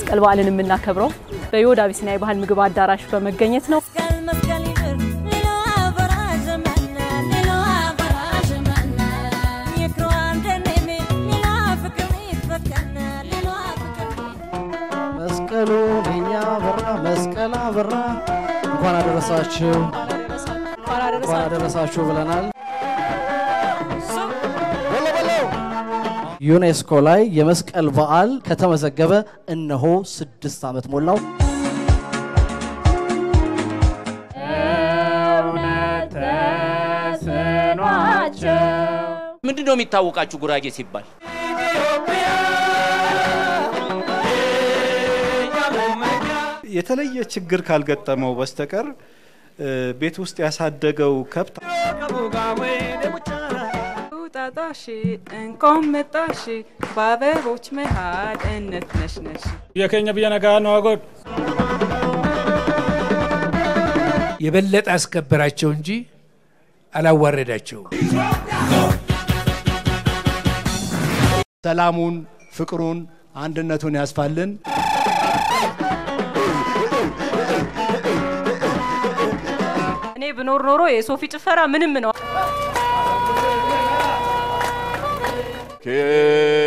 የመስቀል በዓልን የምናከብረው በዮድ አቢሲኒያ የባህል ምግብ አዳራሽ በመገኘት ነው። መስቀሉ ለኛ በራ መስቀል አበራ እንኳን አደረሳችሁ ብለናል። ዩኔስኮ ላይ የመስቀል በዓል ከተመዘገበ እነሆ 6 ዓመት ሞላው። ምንድነው የሚታወቃችሁ ጉራጌ ሲባል? የተለየ ችግር ካልገጠመው በስተቀር ቤት ውስጥ ያሳደገው ከብት ጣጣሽ እንቆም መጣሽ ባበቦች መሃል እንነሽነሽ የከኛ ቢያነጋ ነው አጎድ የበለጠ አስከበራቸው እንጂ አላዋረዳቸው። ሰላሙን ፍቅሩን አንድነቱን ያስፋልን። እኔ ብኖር ኖሮ የሶፊ ጭፈራ ምንም ነው።